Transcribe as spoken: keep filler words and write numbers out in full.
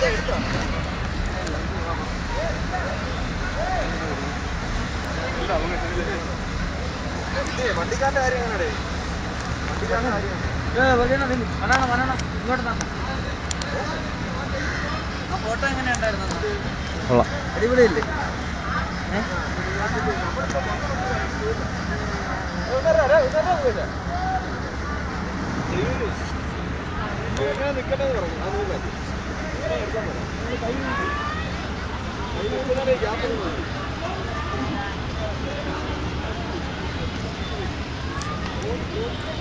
വണ്ടിക്കാരൻ്റെ കാര്യം എങ്ങനെയാണേ? വണ്ടിക്കാരൻ്റെ കാര്യം ആ ഫോട്ടോ എങ്ങനെ ഉണ്ടായിരുന്നു? അടിപൊളിയല്ലേ? ഞാൻ നിൽക്കട്ടെന്ന് പറഞ്ഞു. ആ നോക്കാം എടുക്കാൻ പറയാം. കൈ കൈ നോക്കുന്നതേ ഗ്യാപ്പ് മതി.